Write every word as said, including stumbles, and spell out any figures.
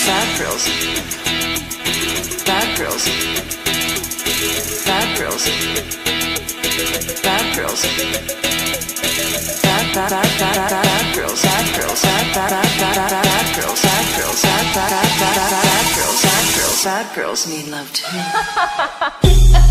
bad girls, bad girls, bad girls, bad girls, bad bad bad bad bad girls, bad girls, bad bad bad bad bad girls, bad girls, bad bad bad bad bad girls, bad girls, bad girls need love too.